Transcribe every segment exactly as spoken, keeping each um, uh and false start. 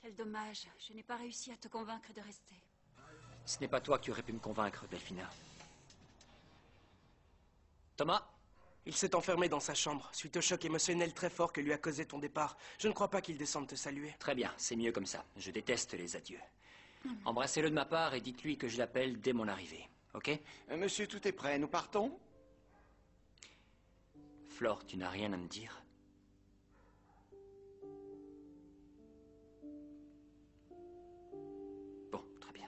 Quel dommage. Je n'ai pas réussi à te convaincre de rester. Ce n'est pas toi qui aurais pu me convaincre, Delphina. Thomas? Il s'est enfermé dans sa chambre, suite au choc émotionnel très fort que lui a causé ton départ. Je ne crois pas qu'il descende te saluer. Très bien, c'est mieux comme ça. Je déteste les adieux. Mmh. Embrassez-le de ma part et dites-lui que je l'appelle dès mon arrivée, ok? euh, Monsieur, tout est prêt, nous partons? Flore, tu n'as rien à me dire? Bon, très bien.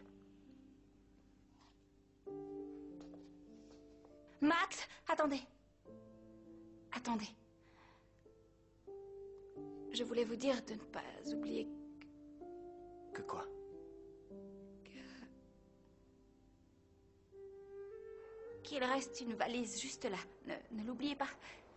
Max, attendez. Attendez. Je voulais vous dire de ne pas oublier... Que quoi? Que... Qu'il reste une valise juste là. Ne, ne l'oubliez pas.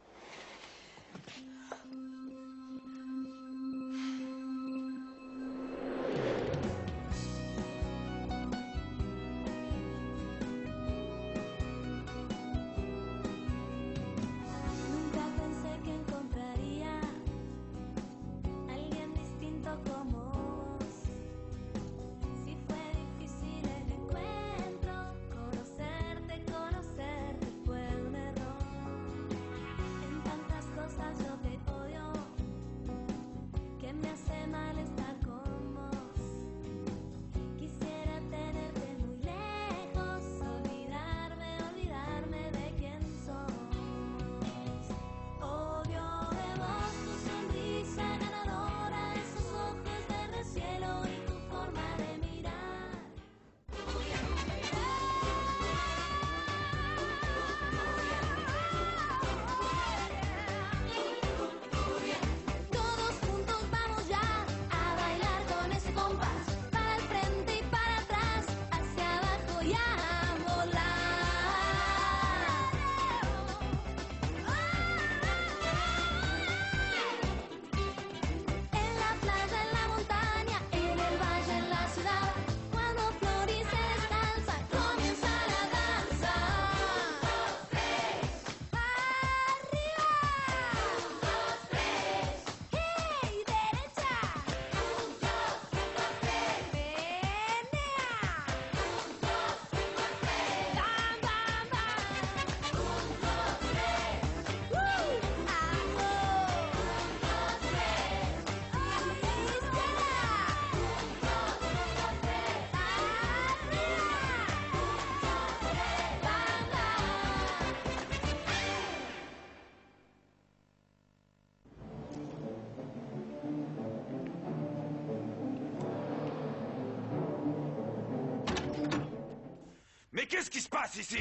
Mais qu'est-ce qui se passe ici?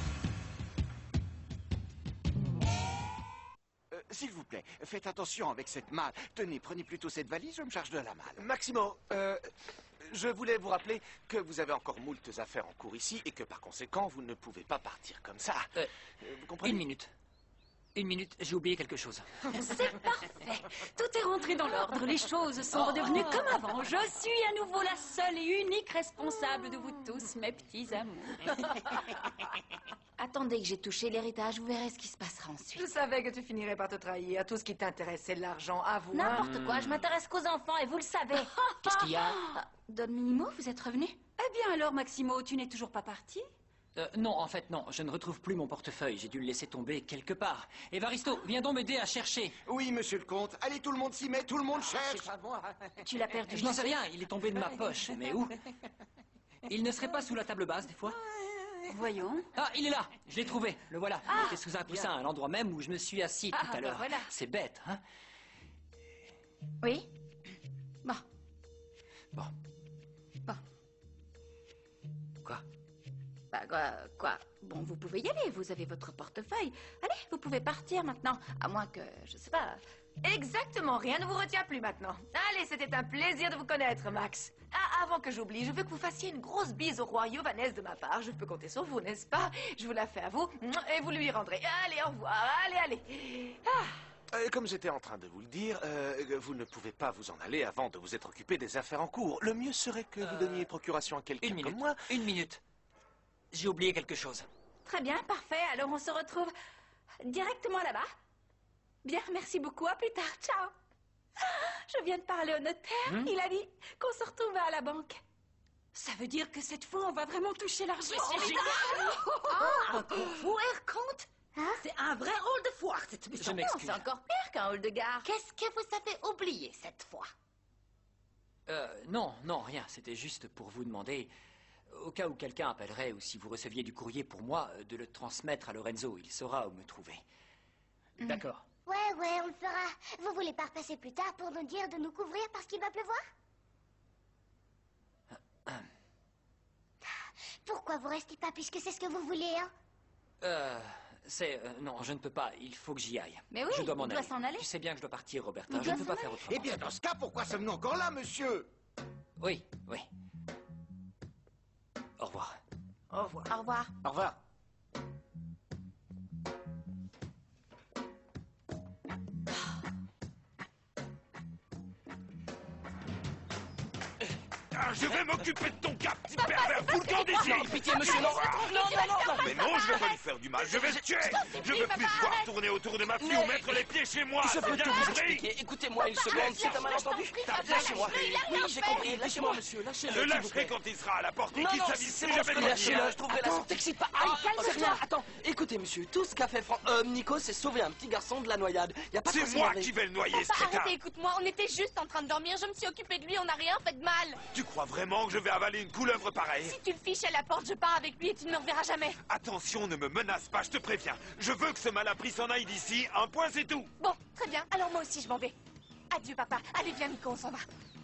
euh, S'il vous plaît, faites attention avec cette malle. Tenez, prenez plutôt cette valise, je me charge de la malle. Maximo, euh, je voulais vous rappeler que vous avez encore moultes affaires en cours ici et que par conséquent, vous ne pouvez pas partir comme ça. Euh, vous comprenez? Une minute. Une minute, j'ai oublié quelque chose. C'est parfait. Tout est rentré dans l'ordre. Les choses sont redevenues comme avant. Je suis à nouveau la seule et unique responsable de vous tous, mes petits amours. Attendez que j'ai touché l'héritage, vous verrez ce qui se passera ensuite. Je savais que tu finirais par te trahir. Tout ce qui t'intéresse, c'est l'argent. Avoue. N'importe hein. quoi, je m'intéresse qu'aux enfants et vous le savez. Qu'est-ce qu'il y a? Don Minimo, vous êtes revenu? Eh bien alors, Maximo, tu n'es toujours pas parti? Euh, non, en fait, non. Je ne retrouve plus mon portefeuille. J'ai dû le laisser tomber quelque part. Évaristo, viens donc m'aider à chercher. Oui, monsieur le comte. Allez, tout le monde s'y met, tout le monde cherche. C'est pas moi. Tu l'as perdu. Je n'en sais rien. Il est tombé de ma poche. Mais où? Il ne serait pas sous la table basse, des fois? Voyons. Ah, il est là. Je l'ai trouvé. Le voilà. Il était sous un coussin à l'endroit même où je me suis assis Ah, tout à bah l'heure. voilà. C'est bête, hein? Oui? Bon. Bon. Bon. Quoi? Bah, quoi, quoi? Bon, vous pouvez y aller, vous avez votre portefeuille. Allez, vous pouvez partir maintenant. À moins que, je sais pas... Exactement, rien ne vous retient plus maintenant. Allez, c'était un plaisir de vous connaître, Max. Ah, avant que j'oublie, je veux que vous fassiez une grosse bise au roi Yovanès de ma part. Je peux compter sur vous, n'est-ce pas? Je vous la fais à vous, et vous lui rendrez. Allez, au revoir, allez, allez. Ah. Euh, comme j'étais en train de vous le dire, euh, vous ne pouvez pas vous en aller avant de vous être occupé des affaires en cours. Le mieux serait que vous donniez procuration à quelqu'un Une minute. comme moi. Une minute. J'ai oublié quelque chose. Très bien, parfait. Alors on se retrouve directement là-bas. Bien, merci beaucoup. À plus tard. Ciao. Je viens de parler au notaire. Hmm? Il a dit qu'on se retrouvait à la banque. Ça veut dire que cette fois, on va vraiment toucher l'argent. C'est génial. Ah, un pourvoyeur compte. C'est un vrai hall de foire, cette Je maison. m'excuse. C'est encore pire qu'un hall de gare. Qu'est-ce que vous avez oublié cette fois? Euh, non, non, rien. C'était juste pour vous demander, au cas où quelqu'un appellerait ou si vous receviez du courrier pour moi, euh, de le transmettre à Lorenzo. Il saura où me trouver. D'accord. Ouais, ouais, on le fera. Vous voulez pas repasser plus tard pour nous dire de nous couvrir parce qu'il va pleuvoir? Pourquoi vous restez pas puisque c'est ce que vous voulez, hein? Euh, c'est... euh, non, je ne peux pas. Il faut que j'y aille. Mais oui, je dois m'en il doit aller. s'en aller. Tu sais bien que je dois partir, Roberta. Il Je doit ne peux s'en pas faire aller. autrement. Eh bien, dans ce cas, pourquoi sommes-nous encore là, monsieur? Oui, oui. Au revoir. Au revoir. Au revoir. Au revoir. Ah, je vais m'occuper de ton cap, petit pervers foutant d'ici. Non, pitié, monsieur, non. Non, non, non, non. Mais non, je vais pas lui faire du mal, je vais le tuer. Je veux plus te voir tourner autour de ma fille ou mettre les pieds chez moi. Je C'est peux bien tout vous compris. expliquer. Écoutez-moi une seconde, c'est un malentendu. Lâchez-moi. Oui, j'ai compris. Lâchez-moi, monsieur. Lâchez-le. Je s'il vous lâcherai plaît. quand il sera à la porte et Non, qu'il non, s'avise c'est plus bon, jamais je de lâchez-le, revenir. je trouverai la sorte. T'excite pas. Aïe, c'est rien. Attends, écoutez, monsieur, tout ce qu'a fait Fran... euh, Nico, c'est sauver un petit garçon de la noyade. Y a pas de C'est quoi moi s'énerver. qui vais le noyer, ce Papa, crétin. arrêtez, écoute-moi, on était juste en train de dormir, je me suis occupée de lui, on n'a rien fait de mal. Tu crois vraiment que je vais avaler une couleuvre pareille? Si tu le fiches à la porte, je pars avec lui et tu ne me reverras jamais. Attention, ne me menace pas, je te préviens. Je veux que ce malappris s'en aille d'ici, un point c'est tout. Bon, très bien, alors moi aussi je m'en vais. Adieu papa, allez viens Nico, on s'en va.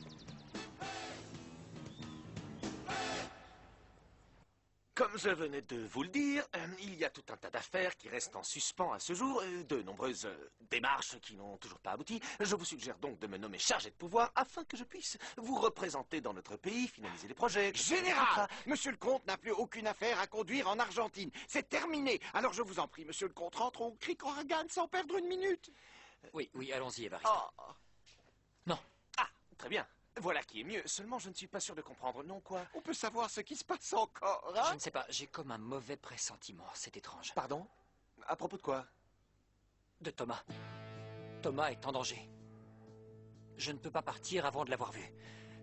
Comme je venais de vous le dire, euh, il y a tout un tas d'affaires qui restent en suspens à ce jour, euh, de nombreuses euh, démarches qui n'ont toujours pas abouti. Je vous suggère donc de me nommer chargé de pouvoir afin que je puisse vous représenter dans notre pays, finaliser les projets. Général, monsieur le comte n'a plus aucune affaire à conduire en Argentine. C'est terminé. Alors je vous en prie, monsieur le comte, rentrons au cric en Ragane sans perdre une minute. Oui, oui, allons-y, Évariste. Oh. Non. Ah, très bien. Voilà qui est mieux. Seulement, je ne suis pas sûr de comprendre. Non, quoi? On peut savoir ce qui se passe encore, Je hein? ne sais pas, j'ai comme un mauvais pressentiment. C'est étrange. Pardon? À propos de quoi? De Thomas. Thomas est en danger. Je ne peux pas partir avant de l'avoir vu.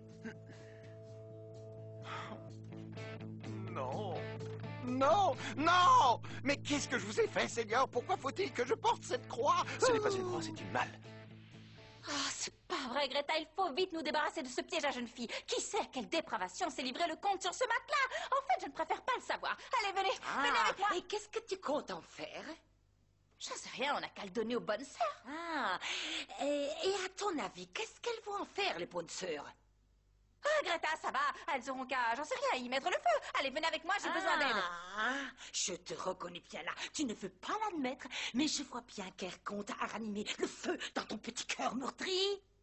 Non. Non, non. Mais qu'est-ce que je vous ai fait, Seigneur? Pourquoi faut-il que je porte cette croix? Ce n'est pas une croix, c'est une malle. Ah, c'est pas vrai, Greta, il faut vite nous débarrasser de ce piège à jeune fille. Qui sait quelle dépravation s'est livré le comte sur ce matelas? En fait, je ne préfère pas le savoir. Allez, venez, venez avec moi. Et qu'est-ce que tu comptes en faire? J'en sais rien, on n'a qu'à le donner aux bonnes sœurs. Ah, et, et à ton avis, qu'est-ce qu'elles vont en faire, les bonnes sœurs? Ah, Greta, ça va, elles auront qu'à, j'en sais rien, y mettre le feu. Allez, venez avec moi, j'ai besoin d'aide. Ah, je te reconnais bien là. Tu ne veux pas l'admettre, mais je vois bien qu'elle compte à ranimer le feu dans ton petit cœur meurtri.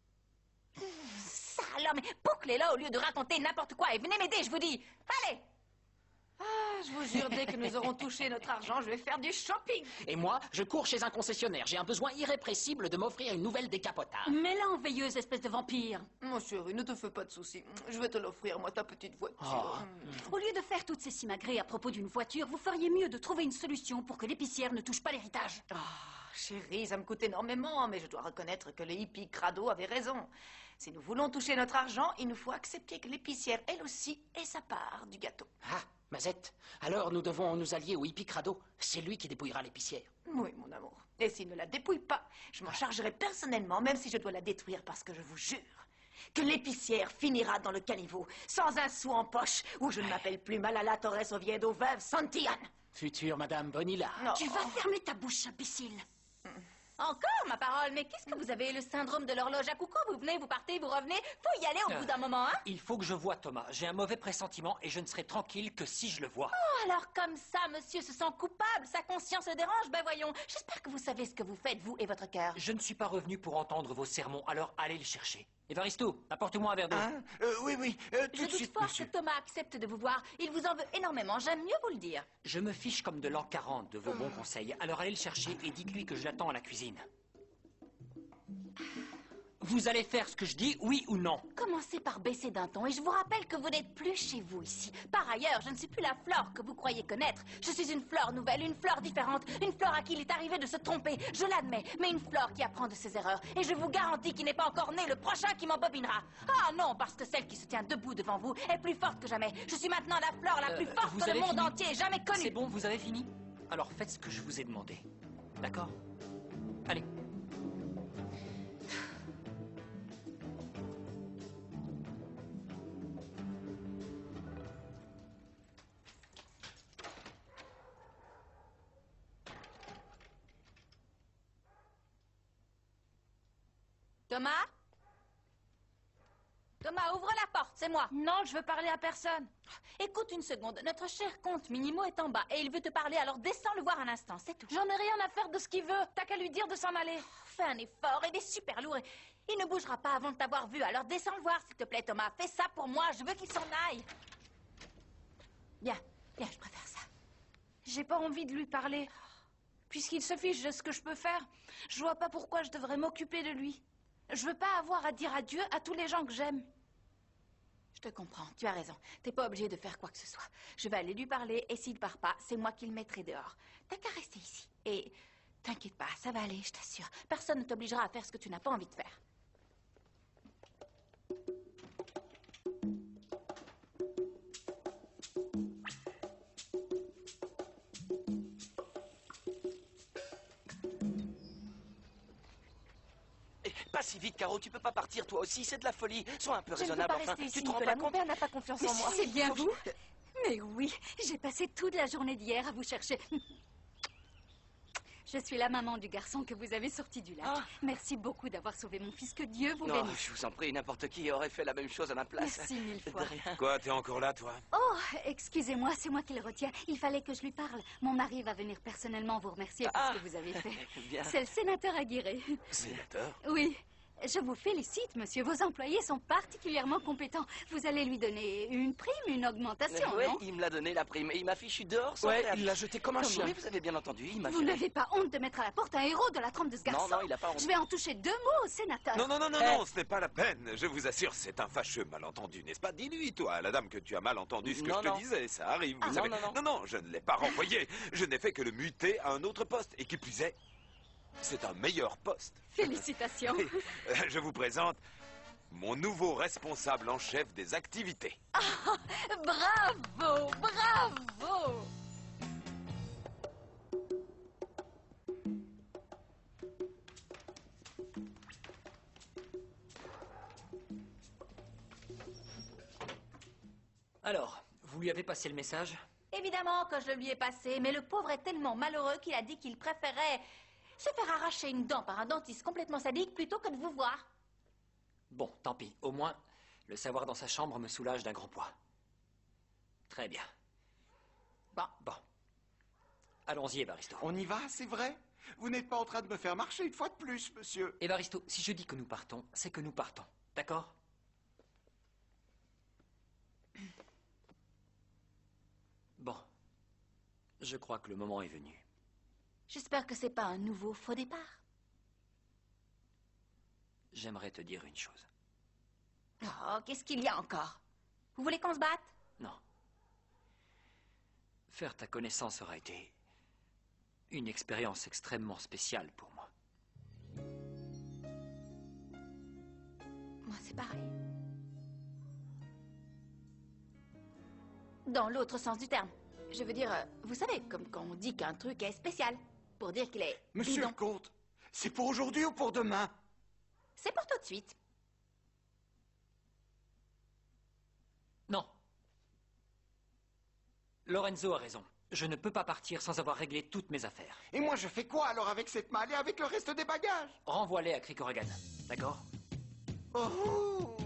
Ça alors, mais bouclez-la au lieu de raconter n'importe quoi et venez m'aider, je vous dis. Allez. Ah, je vous jure, dès que nous aurons touché notre argent, je vais faire du shopping. Et moi, je cours chez un concessionnaire. J'ai un besoin irrépressible de m'offrir une nouvelle décapotable. Mets-la en veilleuse, espèce de vampire. Mon chéri, ne te fais pas de soucis. Je vais te l'offrir, moi, ta petite voiture. Au lieu de faire toutes ces simagrées à propos d'une voiture, vous feriez mieux de trouver une solution pour que l'épicière ne touche pas l'héritage. Ah, chérie, ça me coûte énormément, mais je dois reconnaître que le hippie crado avait raison. Si nous voulons toucher notre argent, il nous faut accepter que l'épicière, elle aussi, ait sa part du gâteau. Ah, Mazette, alors nous devons nous allier au hippie crado. C'est lui qui dépouillera l'épicière. Oui, mon amour. Et s'il ne la dépouille pas, je m'en chargerai personnellement, même si je dois la détruire, parce que je vous jure que l'épicière finira dans le caniveau, sans un sou en poche, où je ne m'appelle plus Malala Torres Oviedo, veuve Santillane. Future Madame Bonilla. Non. Tu vas fermer ta bouche, imbécile. Encore, ma parole, mais qu'est-ce que vous avez, le syndrome de l'horloge à coucou? Vous venez, vous partez, vous revenez, faut y aller au bout d'un moment, hein? Il faut que je voie Thomas. J'ai un mauvais pressentiment et je ne serai tranquille que si je le vois. Oh, alors comme ça, monsieur se sent coupable, sa conscience le dérange, ben voyons. J'espère que vous savez ce que vous faites, vous et votre cœur. Je ne suis pas revenu pour entendre vos sermons, alors allez le chercher. Évaristo, apporte-moi un verre d'eau. Hein? Euh, oui, oui, euh, tout Je de doute suite, fort monsieur. que Thomas accepte de vous voir. Il vous en veut énormément, j'aime mieux vous le dire. Je me fiche comme de l'an quarante de vos bons conseils, alors allez le chercher et dites-lui que je l'attends à la cuisine. Vous allez faire ce que je dis, oui ou non? Commencez par baisser d'un ton et je vous rappelle que vous n'êtes plus chez vous ici. Par ailleurs, je ne suis plus la Flore que vous croyez connaître. Je suis une Flore nouvelle, une Flore différente, une Flore à qui il est arrivé de se tromper, je l'admets, mais une Flore qui apprend de ses erreurs. Et je vous garantis qu'il n'est pas encore né le prochain qui m'embobinera. Ah non, parce que celle qui se tient debout devant vous est plus forte que jamais. Je suis maintenant la Flore la plus Euh, forte vous que le avez monde fini entier ait jamais connue. C'est bon, vous avez fini? Alors faites ce que je vous ai demandé. D'accord? Allez. Thomas? Thomas, ouvre la porte, c'est moi. Non, je veux parler à personne. Écoute une seconde, notre cher comte Minimo est en bas et il veut te parler, alors descends le voir un instant, c'est tout. J'en ai rien à faire de ce qu'il veut. T'as qu'à lui dire de s'en aller. Fais un effort, il est super lourd. et Il ne bougera pas avant de t'avoir vu, alors descends le voir s'il te plaît, Thomas. Fais ça pour moi, je veux qu'il s'en aille. Bien, bien, je préfère ça. J'ai pas envie de lui parler. Puisqu'il se fiche de ce que je peux faire, je vois pas pourquoi je devrais m'occuper de lui. Je veux pas avoir à dire adieu à tous les gens que j'aime. Je te comprends, tu as raison. T'es pas obligé de faire quoi que ce soit. Je vais aller lui parler et s'il part pas, c'est moi qui le mettrai dehors. T'as qu'à rester ici. Et t'inquiète pas, ça va aller, je t'assure. Personne ne t'obligera à faire ce que tu n'as pas envie de faire. Pas si vite, Caro, tu peux pas partir toi aussi, c'est de la folie. Sois un peu Je ne peux raisonnable, pas enfin. rester ici, Tu te rends Nicolas. pas Mon compte? père n'a pas confiance en moi. C'est bien vous? Mais oui, j'ai passé toute la journée d'hier à vous chercher. Je suis la maman du garçon que vous avez sorti du lac. Ah. Merci beaucoup d'avoir sauvé mon fils. Que Dieu vous Non, bénisse. je vous en prie, n'importe qui aurait fait la même chose à ma place. Merci mille De fois. rien. Quoi, t'es encore là, toi? Oh, excusez-moi, c'est moi qui le retiens. Il fallait que je lui parle. Mon mari va venir personnellement vous remercier pour Ah. ce que vous avez fait. Bien. C'est le sénateur Aguirre. Sénateur? Oui. Je vous félicite, monsieur. Vos employés sont particulièrement compétents. Vous allez lui donner une prime, une augmentation, Oui, non? il me l'a donné la prime et il m'a fichu dehors sans Ouais, préavis. il l'a jeté comme un Comment? chien. Mais vous avez bien entendu, il m'a Vous viré. n'avez pas honte de mettre à la porte un héros de la trempe de ce garçon? Non, non, il a pas honte. Je vais en toucher deux mots au sénateur. Non, non, non, non, Eh. non, ce n'est pas la peine. Je vous assure, c'est un fâcheux malentendu, n'est-ce pas? Dis-lui, toi, à la dame, que tu as mal entendu ce que Non, je te non. disais. Ça arrive, vous Ah, savez. non, non, non. non, non, je ne l'ai pas renvoyé. Je n'ai fait que le muter à un autre poste. Et qui plus est, c'est un meilleur poste. Félicitations. Oui. Euh, Je vous présente mon nouveau responsable en chef des activités. Bravo, bravo. Alors, vous lui avez passé le message? Évidemment que je le lui ai passé, mais le pauvre est tellement malheureux qu'il a dit qu'il préférait se faire arracher une dent par un dentiste complètement sadique plutôt que de vous voir. Bon, tant pis. Au moins, le savoir dans sa chambre me soulage d'un grand poids. Très bien. Bon. Bon. Allons-y, Évaristo. On y va, c'est vrai? Vous n'êtes pas en train de me faire marcher une fois de plus, monsieur. Évaristo, si je dis que nous partons, c'est que nous partons. D'accord? Bon. Je crois que le moment est venu. J'espère que c'est pas un nouveau faux départ. J'aimerais te dire une chose. Oh, qu'est-ce qu'il y a encore? Vous voulez qu'on se batte? Non. Faire ta connaissance aura été une expérience extrêmement spéciale pour moi. Moi, c'est pareil. Dans l'autre sens du terme. Je veux dire, euh, vous savez, comme quand on dit qu'un truc est spécial, pour dire qu'il est Monsieur bidon. le comte, c'est pour aujourd'hui ou pour demain? C'est pour tout de suite. Non. Lorenzo a raison. Je ne peux pas partir sans avoir réglé toutes mes affaires. Et moi, je fais quoi alors avec cette malle et avec le reste des bagages? Renvoie-les à Cricorrigan, d'accord? Oh!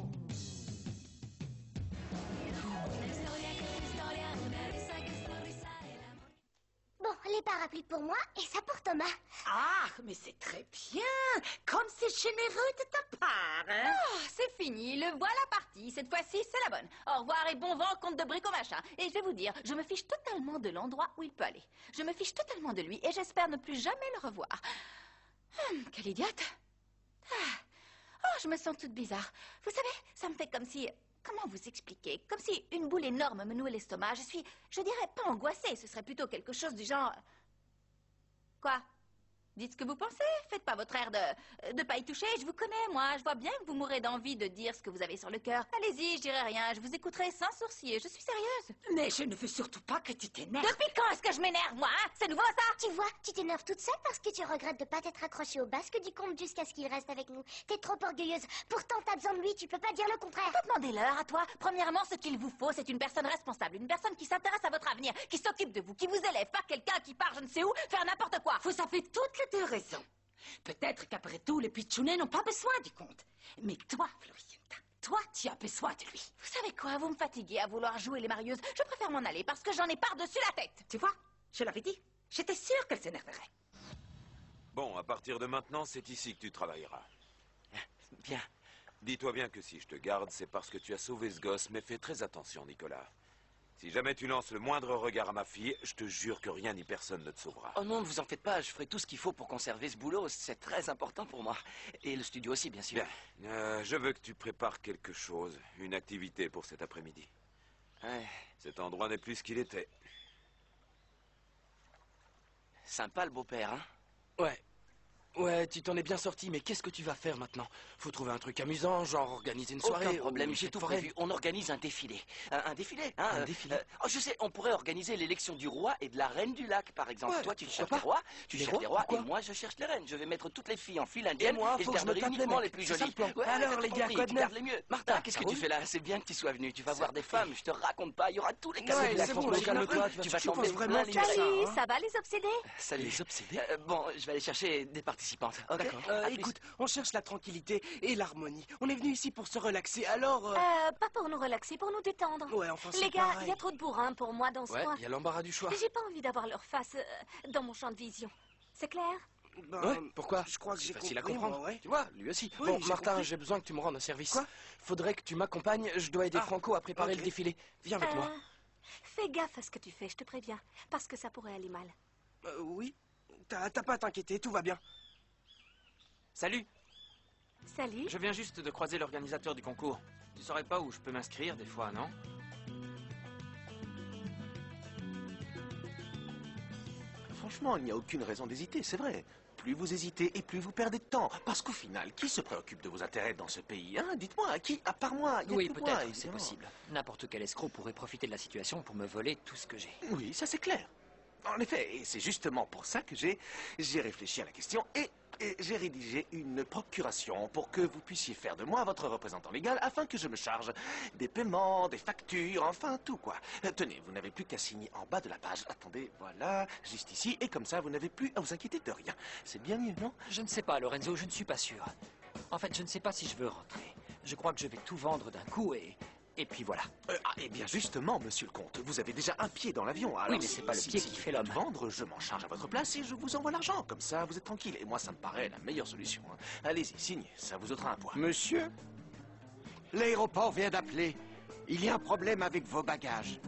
Bon, les parapluies pour moi et ça pour Thomas. Ah, mais c'est très bien. Comme c'est généreux de ta part, hein? Oh, c'est fini, le voilà parti. Cette fois-ci, c'est la bonne. Au revoir et bon vent, comte de Brico-Machin. Et je vais vous dire, je me fiche totalement de l'endroit où il peut aller. Je me fiche totalement de lui et j'espère ne plus jamais le revoir. Hum, quelle idiote. Ah. Oh, je me sens toute bizarre. Vous savez, ça me fait comme si... Comment vous expliquer? Comme si une boule énorme me nouait l'estomac. Je suis, je dirais pas angoissée, ce serait plutôt quelque chose du genre... Quoi? Dites ce que vous pensez, faites pas votre air de... de pas y toucher, je vous connais, moi. Je vois bien que vous mourrez d'envie de dire ce que vous avez sur le cœur. Allez-y, je dirai rien, je vous écouterai sans sourciller, je suis sérieuse. Mais je ne veux surtout pas que tu t'énerves. Depuis quand est-ce que je m'énerve, moi, hein? C'est nouveau, ça? Tu vois, tu t'énerves toute seule parce que tu regrettes de pas t'être accrochée au basque du comte jusqu'à ce qu'il reste avec nous. T'es trop orgueilleuse. Pourtant, t'as besoin de lui, tu peux pas dire le contraire. Demandez-leur à toi. Premièrement, ce qu'il vous faut, c'est une personne responsable, une personne qui s'intéresse à votre avenir, qui s'occupe de vous, qui vous élève, pas quelqu'un qui part je ne sais où faire n'importe quoi. Vous avez toutes les deux raisons. Peut-être qu'après tout, les pitchounets n'ont pas besoin du comte. Mais toi, Floricienta, toi, tu as besoin de lui. Vous savez quoi, vous me fatiguez à vouloir jouer les marieuses. Je préfère m'en aller parce que j'en ai par-dessus la tête. Tu vois, je l'avais dit. J'étais sûre qu'elle s'énerverait. Bon, à partir de maintenant, c'est ici que tu travailleras. Bien. Dis-toi bien que si je te garde, c'est parce que tu as sauvé ce gosse, mais fais très attention, Nicolas. Si jamais tu lances le moindre regard à ma fille, je te jure que rien ni personne ne te sauvera. Oh non, ne vous en faites pas, je ferai tout ce qu'il faut pour conserver ce boulot, c'est très important pour moi. Et le studio aussi, bien sûr. Bien, euh, je veux que tu prépares quelque chose, une activité pour cet après-midi. Ouais. Cet endroit n'est plus ce qu'il était. Sympa le beau-père, hein? Ouais. Ouais, tu t'en es bien sorti, mais qu'est-ce que tu vas faire maintenant? Faut trouver un truc amusant, genre organiser une soirée. Aucun problème, ou j'ai une tout forêt. prévu. On organise un défilé. Un, un défilé, hein? Un euh, défilé. euh, oh, je sais, on pourrait organiser l'élection du roi et de la reine du lac, par exemple. Ouais, Toi, tu pourquoi cherches pas? les rois, tu Les cherches rois, les rois, et pourquoi? moi, je cherche les reines. Je vais mettre toutes les filles en file Et indienne, moi, et faut je que je me garderai tape les uniquement mecs. les plus C'est ça jolies. le plan. Ouais, Alors, t'as les gars, compris, quoi de tu neuf? gardes les mieux. Martha, Ah, qu'est-ce ça que tu roule? fais là? C'est bien que tu sois venu. Tu vas Ça voir des fait. femmes, je te raconte pas. Il y aura tous les Ouais, cadeaux. c'est bon, calme-toi, Tu vas tu penses chanter vraiment plein que les ça, Salut, hein? ça va les obsédés? Salut. Les obsédés? Euh, bon, je vais aller chercher des participantes. Ok. D'accord. À Euh, plus. écoute, on cherche la tranquillité et l'harmonie. On est venu ici pour se relaxer, alors... euh, Euh, pas pour nous relaxer, pour nous détendre. Ouais, enfin, c'est Les gars, il pareil. y a trop de bourrin pour moi dans ce Ouais, coin. il y a l'embarras du choix. J'ai pas envie d'avoir leur face euh, dans mon champ de vision. C'est clair? Ben, ouais, pourquoi? Je crois que C'est j'ai facile compris, à comprendre. moi, ouais. Tu vois, lui aussi. Oui, bon, j'ai Martin, compris. j'ai besoin que tu me rendes un service. Quoi? Faudrait que tu m'accompagnes, je dois aider Ah, Franco à préparer ok. le défilé. Viens avec moi. Euh, Fais gaffe à ce que tu fais, je te préviens. Parce que ça pourrait aller mal. Euh, oui. T'as t'as pas à t'inquiéter, tout va bien. Salut, Salut. je viens juste de croiser l'organisateur du concours. Tu saurais pas où je peux m'inscrire des fois, non? Franchement, il n'y a aucune raison d'hésiter, c'est vrai. Plus vous hésitez et plus vous perdez de temps. Parce qu'au final, qui se préoccupe de vos intérêts dans ce pays, hein? Dites-moi, qui, à part moi? Il y a Oui, que moi, peut-être, c'est évidemment. possible. N'importe quel escroc pourrait profiter de la situation pour me voler tout ce que j'ai. Oui, ça c'est clair. En effet, et c'est justement pour ça que j'ai j'ai réfléchi à la question et, et j'ai rédigé une procuration pour que vous puissiez faire de moi votre représentant légal afin que je me charge des paiements, des factures, enfin tout quoi. Euh, Tenez, vous n'avez plus qu'à signer en bas de la page. Attendez, voilà, juste ici, et comme ça vous n'avez plus à vous inquiéter de rien. C'est bien mieux, non? Je ne sais pas, Lorenzo, je ne suis pas sûr. En fait, je ne sais pas si je veux rentrer. Je crois que je vais tout vendre d'un coup et... Et puis voilà. Euh, ah, eh bien justement, monsieur le comte, vous avez déjà un pied dans l'avion. Alors, Oui, mais c'est pas le si- pied si qui vous fait voulez l'homme. vendre, je m'en charge à votre place et je vous envoie l'argent. Comme ça, vous êtes tranquille. Et moi, ça me paraît la meilleure solution. hein. Allez-y, signez, ça vous ôtera un poids. Monsieur, l'aéroport vient d'appeler. Il y a un problème avec vos bagages.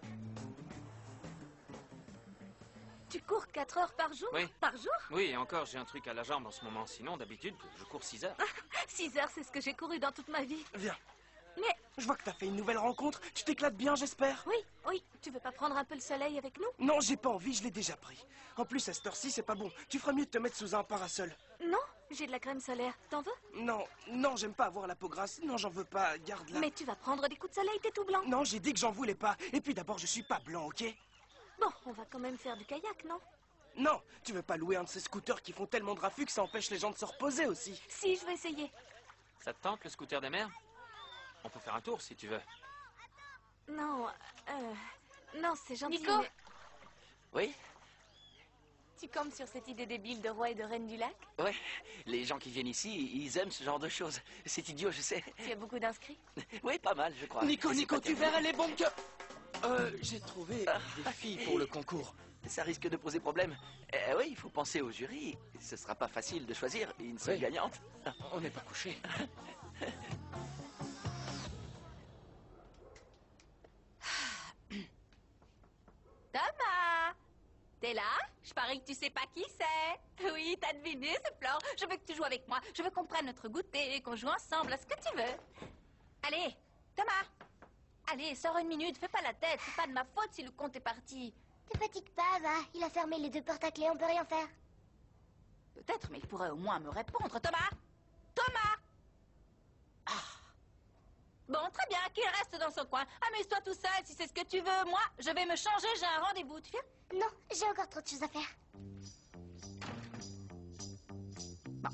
Tu cours quatre heures par jour? Oui. Par jour? Oui, et encore, j'ai un truc à la jambe en ce moment. Sinon, d'habitude, je cours six heures. Six heures, c'est ce que j'ai couru dans toute ma vie. Viens. Mais Je vois que t'as fait une nouvelle rencontre. Tu t'éclates bien, j'espère. oui, oui, tu veux pas prendre un peu le soleil avec nous? Non, j'ai pas envie, je l'ai déjà pris. En plus, à cette heure-ci, c'est pas bon. Tu ferais mieux de te mettre sous un parasol. Non, j'ai de la crème solaire. T'en veux? Non, non, j'aime pas avoir la peau grasse. Non, j'en veux pas. Garde-la. Mais tu vas prendre des coups de soleil, t'es tout blanc. Non, j'ai dit que j'en voulais pas. Et puis d'abord, je suis pas blanc, ok? Bon, on va quand même faire du kayak, non? Non, tu veux pas louer un de ces scooters qui font tellement de raffus que ça empêche les gens de se reposer aussi. Si, je vais essayer. Ça te tente, le scooter des mers? On peut faire un tour, si tu veux. Non, euh... Non, c'est gentil, Nico mais Oui? Tu campes sur cette idée débile de roi et de reine du lac? Ouais. Les gens qui viennent ici, ils aiment ce genre de choses. C'est idiot, je sais. Tu as beaucoup d'inscrits? Oui, pas mal, je crois. Nico, C'est Nico, pas tu terrible. verras les bons que... Euh, j'ai trouvé des filles pour le concours. Ça risque de poser problème. Eh oui, il faut penser au jury. Ce sera pas facile de choisir une seule Oui. gagnante. On n'est pas couché. Thomas! T'es est là. Je parie que tu sais pas qui c'est. Oui, t'as deviné, c'est Flore. Je veux que tu joues avec moi. Je veux qu'on prenne notre goûter et qu'on joue ensemble à ce que tu veux. Allez, Thomas. Allez, sors une minute, fais pas la tête. C'est pas de ma faute si le compte est parti. Te fatigue pas, va. Il a fermé les deux portes à clé, on peut rien faire. Peut-être, mais il pourrait au moins me répondre. Thomas! Thomas! Ah. Bon, très bien, qu'il reste dans son coin. Amuse-toi tout seul si c'est ce que tu veux. Moi, je vais me changer, j'ai un rendez-vous. Tu viens? Non, j'ai encore trop de choses à faire. Bon.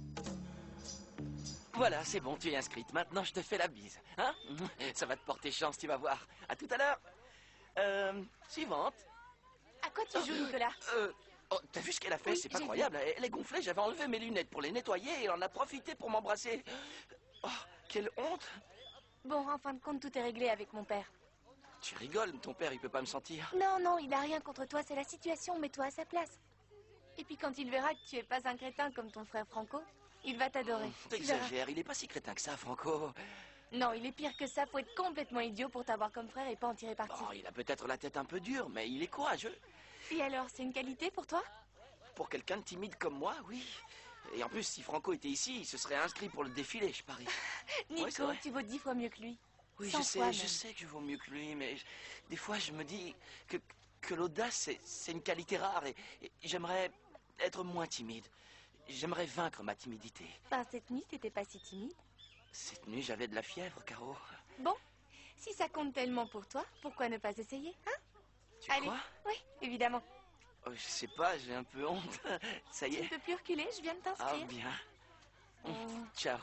Voilà, c'est bon, tu es inscrite. Maintenant, je te fais la bise. Hein? Ça va te porter chance, tu vas voir. À tout à l'heure. Euh, suivante. À quoi tu joues, Nicolas? Euh... Oh, t'as vu ce qu'elle a fait? Oui, c'est pas j'ai croyable. Elle, elle est gonflée, j'avais enlevé mes lunettes pour les nettoyer et elle en a profité pour m'embrasser. Oh, quelle honte! Bon, en fin de compte, tout est réglé avec mon père. Tu rigoles, ton père, il peut pas me sentir. Non, non, il a rien contre toi, c'est la situation, mets-toi à sa place. Et puis quand il verra que tu es pas un crétin comme ton frère Franco, il va t'adorer. Mmh, T'exagères, il est pas si crétin que ça, Franco. Non, il est pire que ça, faut être complètement idiot pour t'avoir comme frère et pas en tirer parti. Oh, il a peut-être la tête un peu dure, mais il est courageux. Et alors, c'est une qualité pour toi? Pour quelqu'un de timide comme moi, oui. Et en plus, si Franco était ici, il se serait inscrit pour le défilé, je parie. Nico, Ouais, c'est vrai. tu vaux dix fois mieux que lui. Oui, Cent je sais, fois je même. sais que je vaux mieux que lui, mais je- des fois, je me dis que, que l'audace, c'est- c'est une qualité rare et, et j'aimerais être moins timide. J'aimerais vaincre ma timidité. Ben, cette nuit, t'étais pas si timide. Cette nuit, j'avais de la fièvre, Caro. Bon, si ça compte tellement pour toi, pourquoi ne pas essayer, hein? Tu Allez, crois? oui, évidemment. Oh, je sais pas, j'ai un peu honte. Ça y Tu ne est. peux plus reculer, je viens de Ah, t'inscrire. bien. Oh. Ciao.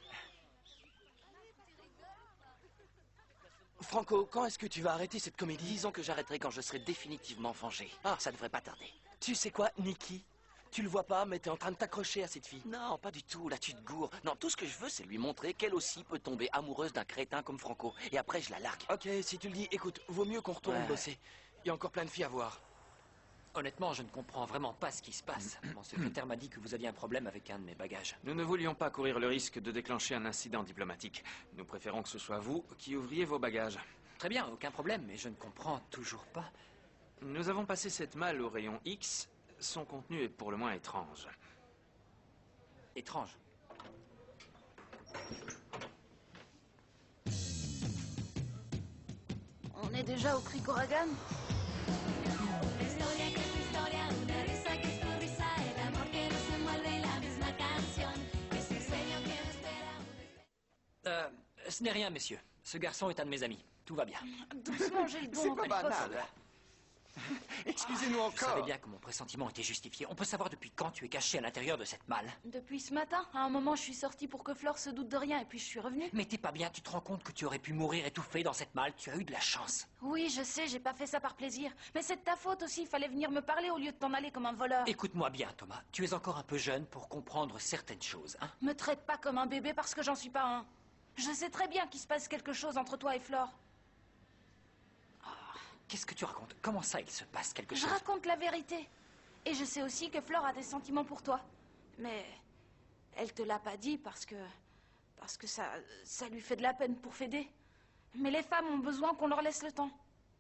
Franco, quand est-ce que tu vas arrêter cette comédie? Disons que j'arrêterai quand je serai définitivement vengé. Ah, ça devrait pas tarder. Tu sais quoi, Nikki? Tu le vois pas, mais t'es en train de t'accrocher à cette fille. Non, pas du tout, là tu te gourres. Non, tout ce que je veux, c'est lui montrer qu'elle aussi peut tomber amoureuse d'un crétin comme Franco. Et après, je la largue. Ok, si tu le dis, écoute, vaut mieux qu'on retourne Ouais. bosser. Il y a encore plein de filles à voir. Honnêtement, je ne comprends vraiment pas ce qui se passe. Mon secrétaire m'a dit que vous aviez un problème avec un de mes bagages. Nous ne voulions pas courir le risque de déclencher un incident diplomatique. Nous préférons que ce soit vous qui ouvriez vos bagages. Très bien, aucun problème, mais je ne comprends toujours pas. Nous avons passé cette malle au rayon X. Son contenu est pour le moins étrange. Étrange. On est déjà au Cric Oregon? Euh, ce n'est rien, messieurs. Ce garçon est un de mes amis. Tout va bien. Doucement, j'ai le dos C'est en pas pleine poche. banal. Excusez-nous Je savais encore. bien que mon pressentiment était justifié. On peut savoir depuis quand tu es caché à l'intérieur de cette malle. Depuis ce matin, à un moment, je suis sortie pour que Flore se doute de rien, et puis je suis revenue. Mais t'es pas bien, tu te rends compte que tu aurais pu mourir étouffé dans cette malle. Tu as eu de la chance. Oui, je sais, j'ai pas fait ça par plaisir. Mais c'est de ta faute aussi, il fallait venir me parler au lieu de t'en aller comme un voleur. Écoute-moi bien, Thomas. Tu es encore un peu jeune pour comprendre certaines choses, hein. Me traite pas comme un bébé parce que j'en suis pas un. Je sais très bien qu'il se passe quelque chose entre toi et Flore. Qu'est-ce que tu racontes? Comment ça, il se passe quelque Je chose? raconte la vérité. Et je sais aussi que Flore a des sentiments pour toi. Mais elle te l'a pas dit parce que... Parce que ça, ça lui fait de la peine pour Fédé. Mais les femmes ont besoin qu'on leur laisse le temps.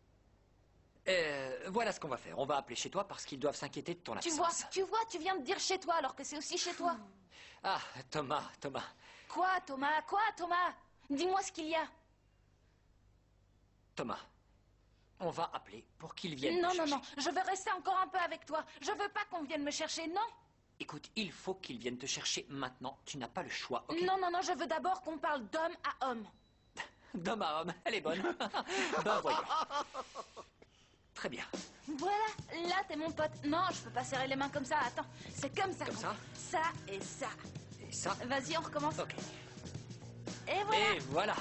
Euh, voilà ce qu'on va faire. On va appeler chez toi parce qu'ils doivent s'inquiéter de ton Tu absence. vois, tu vois, tu viens de dire chez toi alors que c'est aussi chez toi. Ah, Thomas, Thomas. Quoi, Thomas? Quoi, Thomas? Dis-moi ce qu'il y a. Thomas. On va appeler pour qu'ils viennent Non, te non, chercher. non. Je veux rester encore un peu avec toi. Je veux pas qu'on vienne me chercher, non? Écoute, il faut qu'ils viennent te chercher maintenant. Tu n'as pas le choix, ok? Non, non, non, je veux d'abord qu'on parle d'homme à homme. D'homme à homme, elle est bonne. Ben voyons. Très bien. Voilà, là t'es mon pote. Non, je peux pas serrer les mains comme ça. Attends, c'est comme ça. Comme qu'on ça fait. Ça et ça. Et ça. Vas-y, on recommence. Ok. Et voilà. Et voilà.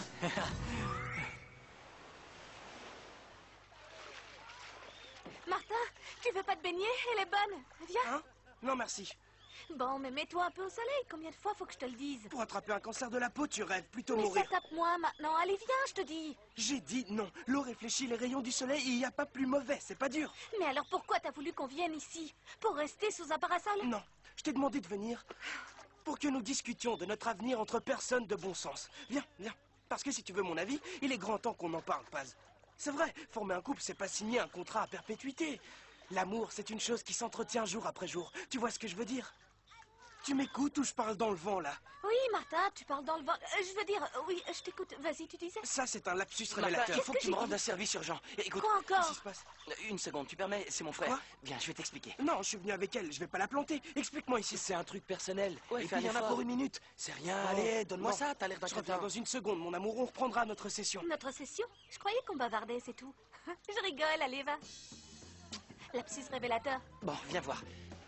Martin, tu veux pas te baigner? Elle est bonne. Viens. Hein? Non, merci. Bon, mais mets-toi un peu au soleil. Combien de fois faut que je te le dise? Pour attraper un cancer de la peau, tu rêves plutôt Mais mourir. ça tape moins maintenant. Allez, viens, je te dis. J'ai dit non. L'eau réfléchit les rayons du soleil et il n'y a pas plus mauvais, c'est pas dur. Mais alors pourquoi t'as voulu qu'on vienne ici? Pour rester sous un parasol? Non, je t'ai demandé de venir pour que nous discutions de notre avenir entre personnes de bon sens. Viens, viens. Parce que si tu veux mon avis, il est grand temps qu'on en parle, Paz. C'est vrai, former un couple, c'est pas signer un contrat à perpétuité. L'amour, c'est une chose qui s'entretient jour après jour. Tu vois ce que je veux dire? Tu m'écoutes ou je parle dans le vent, là? Oui, Martha, tu parles dans le vent. Euh, je veux dire, euh, oui, je t'écoute. Vas-y, tu disais. Ça, c'est un lapsus Martha, révélateur. il faut Qu'est-ce que, que tu me j'ai rendes dit? un service urgent. Écoute, Quoi encore? Qu'est-ce qui se passe? une seconde, tu permets? C'est mon frère. Quoi? Viens, je vais t'expliquer. Non, je suis venu avec elle. Je vais pas la planter. Explique-moi ici. C'est un truc personnel. Ouais, Et fais puis il y un en a effort. pour une minute. C'est rien. Non, Allez, donne-moi non. ça. T'as l'air Je reviens d'inquiétant. dans une seconde, mon amour. On reprendra notre session. Notre session? Je croyais qu'on bavardait, c'est tout. Je rigole, allez, va. Lapsus révélateur. Bon, viens voir.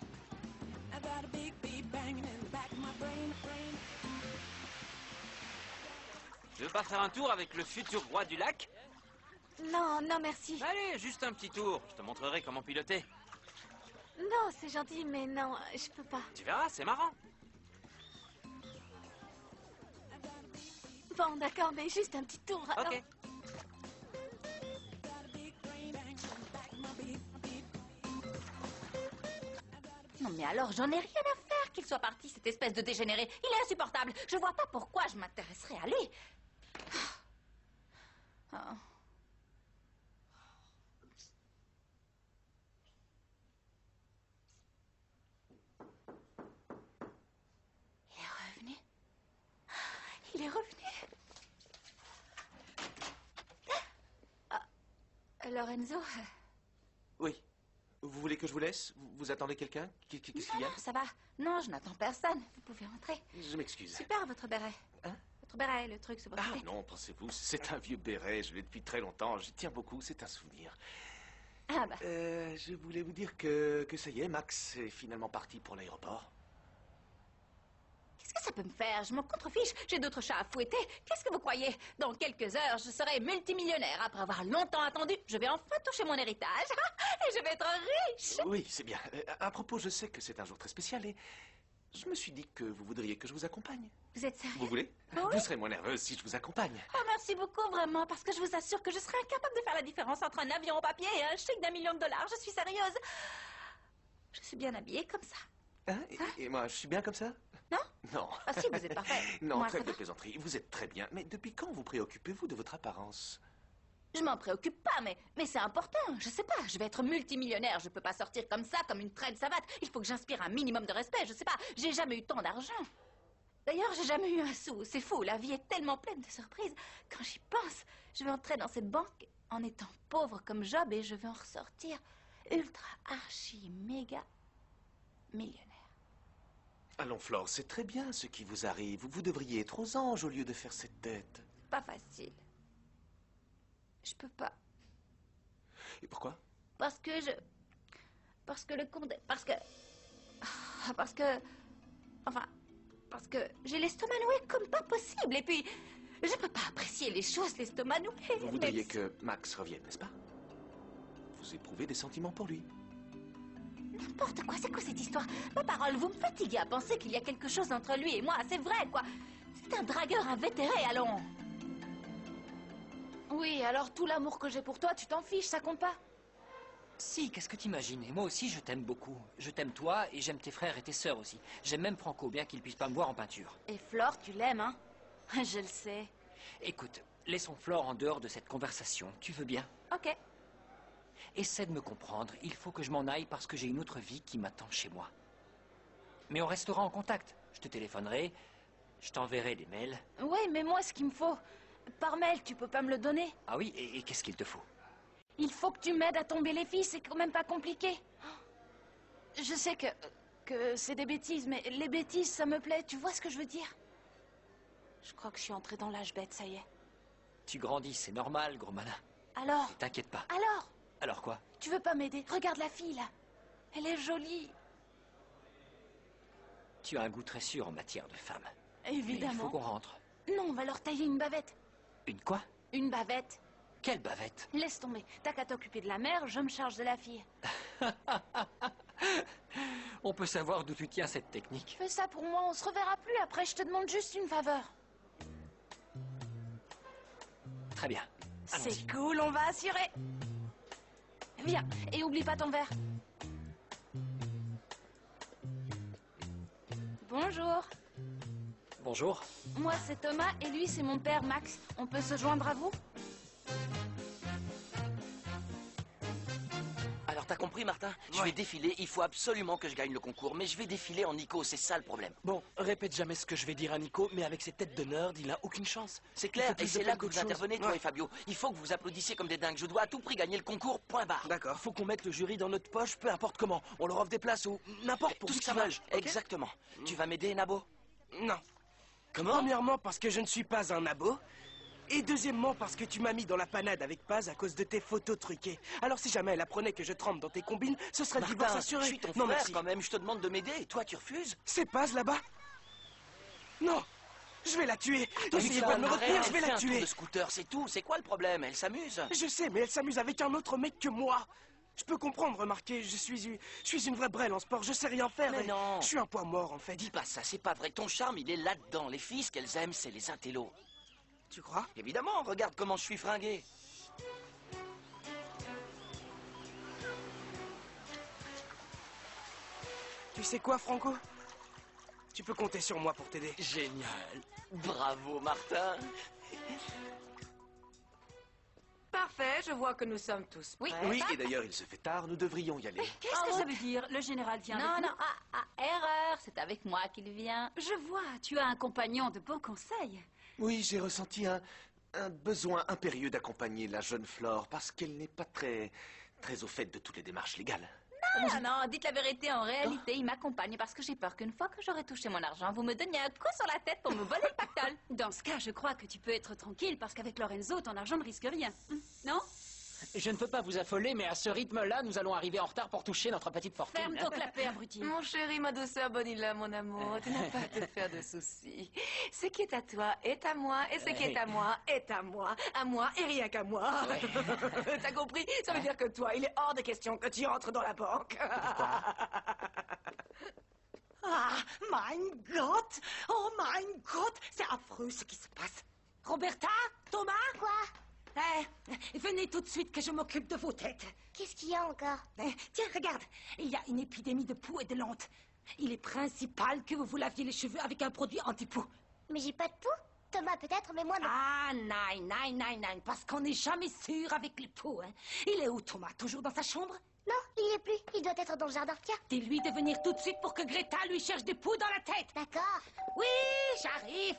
Tu veux pas faire un tour avec le futur roi du lac? Non, non, merci. Allez, juste un petit tour. Je te montrerai comment piloter. Non, c'est gentil, mais non, je peux pas. Tu verras, c'est marrant. Bon, d'accord, mais juste un petit tour. alors. Ok. Non, mais alors, j'en ai rien à faire qu'il soit parti, cette espèce de dégénéré. Il est insupportable. Je vois pas pourquoi je m'intéresserais à lui. Oh. Il est revenu. Il est revenu. Ah, Lorenzo. Oui. Vous voulez que je vous laisse? Vous, vous attendez quelqu'un? Qu'est-ce qu'il Non, y a? non, ça va. Non, je n'attends personne. Vous pouvez rentrer. Je m'excuse. Super, votre béret. Hein? Votre béret, le truc, c'est votre Ah béret. non, pensez-vous, c'est un vieux béret, je l'ai depuis très longtemps, j'y tiens beaucoup, c'est un souvenir. Ah bah. Euh, je voulais vous dire que, que ça y est, Max est finalement parti pour l'aéroport. Qu'est-ce que ça peut me faire? Je m'en contrefiche. J'ai d'autres chats à fouetter. Qu'est-ce que vous croyez? Dans quelques heures, je serai multimillionnaire. Après avoir longtemps attendu, je vais enfin toucher mon héritage. Et je vais être riche. Oui, c'est bien. Euh, À propos, je sais que c'est un jour très spécial et je me suis dit que vous voudriez que je vous accompagne. Vous êtes sérieux? Vous voulez? Oui. Vous serez moins nerveuse si je vous accompagne. Oh, merci beaucoup, vraiment, parce que je vous assure que je serai incapable de faire la différence entre un avion en papier et un chèque d'un million de dollars. Je suis sérieuse. Je suis bien habillée comme ça. Hein? Et, et moi, je suis bien comme ça? Non? Non. Ah si, vous êtes parfait. Non, Moi, trêve ça de va. plaisanterie. Vous êtes très bien. Mais depuis quand vous préoccupez-vous de votre apparence? Je m'en préoccupe pas, mais, mais c'est important. Je sais pas, je vais être multimillionnaire. Je peux pas sortir comme ça, comme une traîne savate. Il faut que j'inspire un minimum de respect. Je sais pas, j'ai jamais eu tant d'argent. D'ailleurs, j'ai jamais eu un sou. C'est fou, la vie est tellement pleine de surprises. Quand j'y pense, je vais entrer dans cette banque en étant pauvre comme Job et je vais en ressortir ultra archi méga millionnaire. Allons, Flore, c'est très bien ce qui vous arrive. Vous devriez être aux anges au lieu de faire cette tête. Pas facile. Je peux pas. Et pourquoi? Parce que je... Parce que le compte... Parce que... Ah, Parce que... Enfin... Parce que j'ai l'estomac noué comme pas possible. Et puis... Je peux pas apprécier les choses, l'estomac noué. Vous même voudriez si- que Max revienne, n'est-ce pas? Vous éprouvez des sentiments pour lui. N'importe quoi, c'est quoi cette histoire? Ma parole, vous me fatiguez à penser qu'il y a quelque chose entre lui et moi. C'est vrai, quoi. C'est un dragueur invétéré, allons. Oui, alors tout l'amour que j'ai pour toi, tu t'en fiches, ça compte pas? Si, qu'est-ce que t'imagines? Et moi aussi, je t'aime beaucoup. Je t'aime toi et j'aime tes frères et tes sœurs aussi. J'aime même Franco, bien qu'il puisse pas me voir en peinture. Et Flore, tu l'aimes, hein? Je le sais. Écoute, laissons Flore en dehors de cette conversation. Tu veux bien? Ok. Essaie de me comprendre. Il faut que je m'en aille parce que j'ai une autre vie qui m'attend chez moi. Mais on restera en contact. Je te téléphonerai, je t'enverrai des mails. Oui, mais moi, ce qu'il me faut... Par mail, tu peux pas me le donner? Ah oui, et, et qu'est-ce qu'il te faut? Il faut que tu m'aides à tomber les filles, c'est quand même pas compliqué. Je sais que... que c'est des bêtises, mais les bêtises, ça me plaît, tu vois ce que je veux dire? Je crois que je suis entrée dans l'âge bête, ça y est. Tu grandis, c'est normal, gros malin. Alors? Et t'inquiète pas. Alors? Alors quoi? Tu veux pas m'aider? Regarde la fille, là. Elle est jolie. Tu as un goût très sûr en matière de femme. Évidemment. Mais il faut qu'on rentre. Non, on va leur tailler une bavette. Une quoi? Une bavette. Quelle bavette? Laisse tomber. T'as qu'à t'occuper de la mère, je me charge de la fille. On peut savoir d'où tu tiens cette technique. Fais ça pour moi, on se reverra plus. Après, je te demande juste une faveur. Très bien. Allons-y. C'est cool, on va assurer. Viens, et oublie pas ton verre. Bonjour. Bonjour. Moi, c'est Thomas, et lui, c'est mon père, Max. On peut se joindre à vous? Alors, t'as compris, Martin? Je Ouais. vais défiler, il faut absolument que je gagne le concours, mais je vais défiler en Nico, c'est ça le problème. Bon, répète jamais ce que je vais dire à Nico, mais avec ses têtes de nerd, il a aucune chance. C'est Il clair, faut plus et de c'est peine là que qu'autre vous chose. intervenez, toi Ouais. et Fabio. Il faut que vous applaudissiez comme des dingues. Je dois à tout prix gagner le concours, point barre. D'accord, faut qu'on mette le jury dans notre poche, peu importe comment. On leur offre des places ou n'importe pour Tout ce qu'ils qu'ils veulent. veulent, ok exactement. Tu vas m'aider, Nabo? Non. Comment? Premièrement, parce que je ne suis pas un abo. Et deuxièmement, parce que tu m'as mis dans la panade avec Paz à cause de tes photos truquées. Alors si jamais elle apprenait que je trempe dans tes combines, ce serait le divorce Martin, assuré. je suis ton non, frère merci. quand même, je te demande de m'aider, et toi tu refuses? C'est Paz là-bas? Non, je vais la tuer. Mais Essayez ça, pas de me arrête, retenir, je elle vais fait la un tour tuer. de scooter, c'est tout. C'est quoi le problème? Elle s'amuse. Je sais, mais elle s'amuse avec un autre mec que moi. Je peux comprendre, remarquez, je suis, une- je suis une vraie brêle en sport, je sais rien faire. Mais et non. Je suis un poids mort en fait. Dis pas ça, c'est pas vrai. Ton charme, il est là-dedans. Les filles, ce qu'elles aiment, c'est les intellos. Tu crois? Évidemment, regarde comment je suis fringué. Tu sais quoi, Franco? Tu peux compter sur moi pour t'aider. Génial. Bravo, Martin. Parfait, je vois que nous sommes tous prêts. Oui, et d'ailleurs, il se fait tard, nous devrions y aller. Qu'est-ce que ça veut dire? Le général vient Non, avec non, ah, ah, erreur, c'est avec moi qu'il vient. nous? Je vois, tu as un compagnon de bon conseil. Oui, j'ai ressenti un, un besoin impérieux d'accompagner la jeune Flore parce qu'elle n'est pas très, très au fait de toutes les démarches légales. Non, non, dites la vérité, en réalité, il m'accompagne parce que j'ai peur qu'une fois que j'aurai touché mon argent, vous me donniez un coup sur la tête pour me voler le pactole. Dans ce cas, je crois que tu peux être tranquille parce qu'avec Lorenzo, ton argent ne risque rien. Hum, Non? Je ne peux pas vous affoler, mais à ce rythme-là, nous allons arriver en retard pour toucher notre petite fortune. Ferme ton clapet, abruti. Mon chéri, ma douceur, Bonilla, mon amour, tu n'as pas à te faire de soucis. Ce qui est à toi est à moi, et ce qui est à moi est à moi. À moi et rien qu'à moi. T'as compris? Ça veut dire que toi, il est hors de question que tu entres dans la banque. Ah, mein Gott! Oh, mein Gott! C'est affreux ce qui se passe. Roberta? Thomas? Quoi? Eh, venez tout de suite que je m'occupe de vos têtes. Qu'est-ce qu'il y a encore? Eh, tiens, regarde, il y a une épidémie de poux et de lente. Il est principal que vous vous laviez les cheveux avec un produit anti-poux. Mais j'ai pas de poux. Thomas peut-être, mais moi non. Ah, nein, nein, nein, nein, parce qu'on n'est jamais sûr avec les poux, hein. Il est où, Thomas? Toujours dans sa chambre? Non, il y est plus. Il doit être dans le jardin. Tiens. Dis-lui de venir tout de suite pour que Greta lui cherche des poux dans la tête. D'accord. Oui, j'arrive.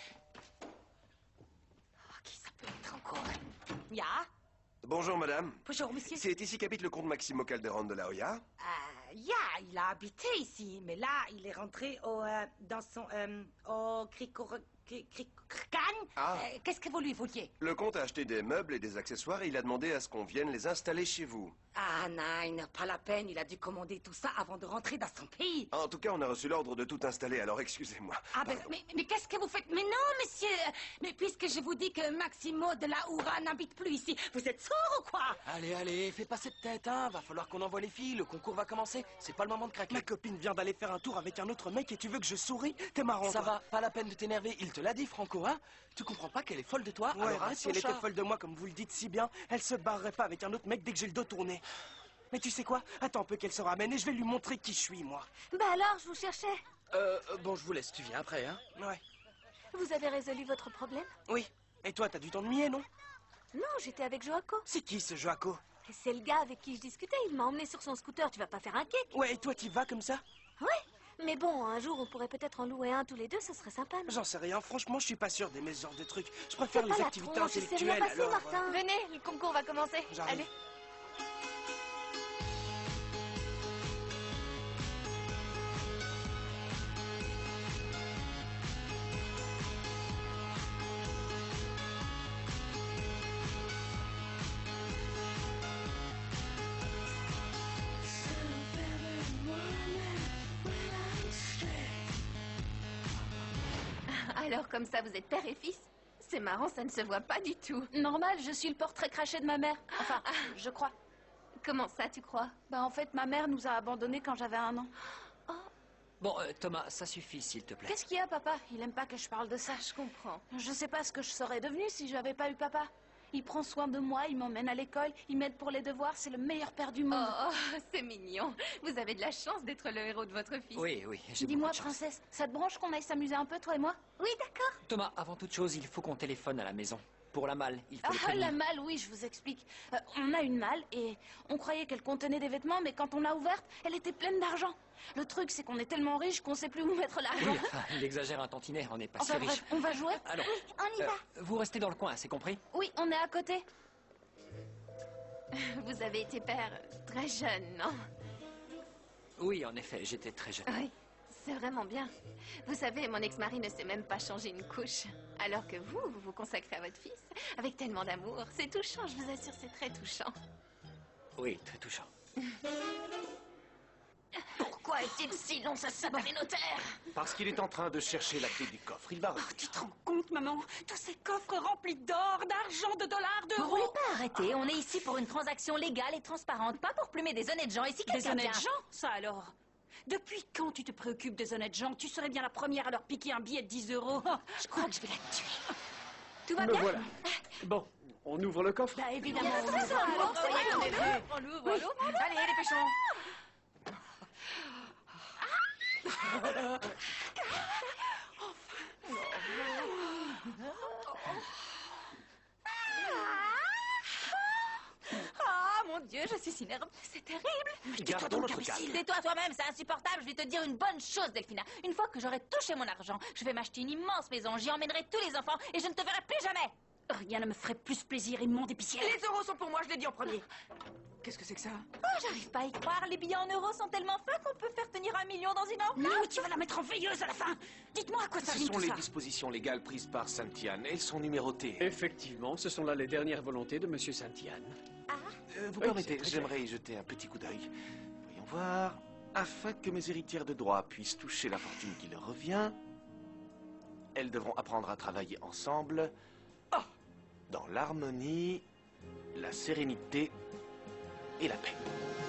Oh, qui ça peut être encore? Ya? Bonjour, madame. Bonjour, monsieur. C'est ici qu'habite le comte Maximo Calderon de la Hoya. Euh, ya, il a habité ici, mais là, il est rentré au, euh, dans son, euh, au crico... cri- cri- Cricagne. Ah. Euh, Qu'est-ce que vous lui vouliez? Le comte a acheté des meubles et des accessoires et il a demandé à ce qu'on vienne les installer chez vous. Ah, non, pas la peine, il a dû commander tout ça avant de rentrer dans son pays. En tout cas, on a reçu l'ordre de tout installer, alors excusez-moi. Ah ben, mais, mais qu'est-ce que vous faites? Mais non, monsieur. Mais puisque je vous dis que Maximo de la Houra n'habite plus ici, vous êtes sourd ou quoi? Allez, allez, fais pas cette tête, hein. Va falloir qu'on envoie les filles, le concours va commencer. C'est pas le moment de craquer. Ma copine vient d'aller faire un tour avec un autre mec et tu veux que je souris? T'es marrant, Ça toi. va, pas la peine de t'énerver. Il te l'a dit, Franco, hein? Tu comprends pas qu'elle est folle de toi? Ouais, Alors bah, arrête si ton elle était chat. folle de moi, comme vous le dites si bien, elle se barrerait pas avec un autre mec dès que j'ai le dos tourné. Mais tu sais quoi? Attends un peu qu'elle se ramène et je vais lui montrer qui je suis, moi. Bah alors, je vous cherchais. Euh, euh, bon, je vous laisse, tu viens après, hein? Ouais. Vous avez résolu votre problème? Oui. Et toi, t'as dû t'ennuyer, non? Non, j'étais avec Joaco. C'est qui, ce Joaco? C'est le gars avec qui je discutais. Il m'a emmené sur son scooter. Tu vas pas faire un cake? Ouais, et toi, t'y vas comme ça? Ouais. Mais bon, un jour, on pourrait peut-être en louer un tous les deux. Ce serait sympa, non? J'en sais rien. Franchement, je suis pas sûr d'aimer ce genre de trucs. Je préfère C'est les pas la activités tronche, il s'est rien intellectuelles, passé, alors... Martin. Venez, le concours va commencer. J'arrive. Allez. Alors, comme ça, vous êtes père et fils? C'est marrant, ça ne se voit pas du tout. Normal, je suis le portrait craché de ma mère. Enfin, je crois. Comment ça, tu crois? Bah en fait, ma mère nous a abandonnés quand j'avais un an. Bon, euh, Thomas, ça suffit, s'il te plaît. Qu'est-ce qu'il y a, papa? Il aime pas que je parle de ça. Je comprends. Je sais pas ce que je serais devenue si j'avais pas eu papa. Il prend soin de moi, il m'emmène à l'école, il m'aide pour les devoirs, c'est le meilleur père du monde. Oh, c'est mignon. Vous avez de la chance d'être le héros de votre fils. Oui, oui, j'ai Dis-moi, beaucoup de chance. princesse, ça te branche qu'on aille s'amuser un peu, toi et moi? Oui, d'accord. Thomas, avant toute chose, il faut qu'on téléphone à la maison. pour la malle, il faut le Ah, prévenir. la malle, oui, je vous explique. Euh, on a une malle et on croyait qu'elle contenait des vêtements, mais quand on l'a ouverte, elle était pleine d'argent. Le truc, c'est qu'on est tellement riche qu'on sait plus où mettre l'argent. Oui, enfin, il exagère un tantinet, on n'est pas Enfin si bref, riche. on va jouer? Alors, On y euh, va. vous restez dans le coin, c'est compris? Oui, on est à côté. Vous avez été père très jeune, non? Oui, en effet, j'étais très jeune. Oui, c'est vraiment bien. Vous savez, mon ex-mari ne sait même pas changer une couche. Alors que vous, vous vous consacrez à votre fils avec tellement d'amour. C'est touchant, je vous assure, c'est très touchant. Oui, très touchant. Pourquoi est-il si long, ce satané notaire? Parce qu'il est en train de chercher la clé du coffre. Il va revenir. Tu te rends compte, maman? Tous ces coffres remplis d'or, d'argent, de dollars, Vous voulez d'euros. pas arrêter? On est ici pour une transaction légale et transparente, pas pour plumer des honnêtes gens. Et si Des quelqu'un honnêtes vient- gens, ça alors? Depuis quand tu te préoccupes des honnêtes gens? Tu serais bien la première à leur piquer un billet de dix euros. Oh, Je crois que je vais la tuer. Tout va Me bien? voilà. Bon, on ouvre le coffre. Bah évidemment. Bien, on très ouvre. bien, Alors, alors, soyez on comme ouvre, vous. on l'ouvre, on l'ouvre. Allez, dépêchons. Ah mon Dieu, je suis si nerveuse, c'est terrible. Gardons notre calme. Tais-toi toi-même, c'est insupportable. Je vais te dire une bonne chose, Delphina. Une fois que j'aurai touché mon argent, je vais m'acheter une immense maison. J'y emmènerai tous les enfants et je ne te verrai plus jamais. rien ne me ferait plus plaisir, immonde épicière. Les euros sont pour moi, je l'ai dit en premier. Qu'est-ce que c'est que ça? Oh, j'arrive pas à y croire. Les billets en euros sont tellement fins qu'on peut faire tenir un million dans une enveloppe. Non, tu vas la mettre en veilleuse à la fin. Dites-moi à quoi ça Ce rime sont tout les ça. dispositions légales prises par Saint-Yann. Elles sont numérotées. Effectivement, ce sont là les dernières volontés de Monsieur Saint-Yann. Euh, vous Oui, permettez, c'est très j'aimerais y jeter un petit coup d'œil. Voyons voir. Afin que mes héritières de droit puissent toucher la fortune qui leur revient, elles devront apprendre à travailler ensemble dans l'harmonie, la sérénité et la paix.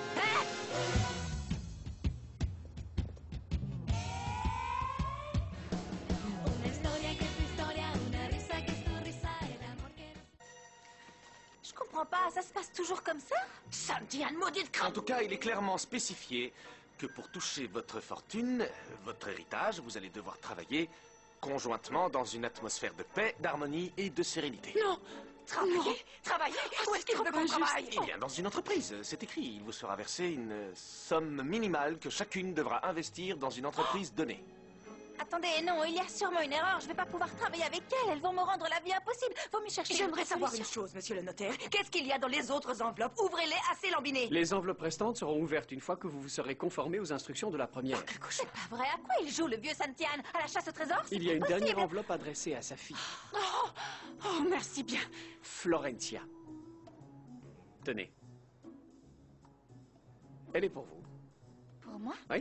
Je comprends pas, ça se passe toujours comme ça? Saint-Yann, maudite En crâne! tout cas, il est clairement spécifié que pour toucher votre fortune, euh, votre héritage, vous allez devoir travailler conjointement dans une atmosphère de paix, d'harmonie et de sérénité. Non! Travailler? Travailler? Où est-ce qu'il veut qu'on travaille? Eh bien, dans une entreprise, c'est écrit. Il vous sera versé une euh, somme minimale que chacune devra investir dans une entreprise donnée. Attendez, non, il y a sûrement une erreur. Je vais pas pouvoir travailler avec elles. Elles vont me rendre la vie impossible. Faut me chercher. J'aimerais une savoir une solution. chose, monsieur le notaire. Qu'est-ce qu'il y a dans les autres enveloppes? Ouvrez-les assez lambinées. Les enveloppes restantes seront ouvertes une fois que vous vous serez conformé aux instructions de la première. C'est pas vrai. À quoi il joue, le vieux Saint-Yann? À la chasse au trésor? C'est Il y a une impossible. dernière enveloppe adressée à sa fille, Oh, oh, merci bien. Florentia. Tenez. Elle est pour vous. Pour moi? Oui.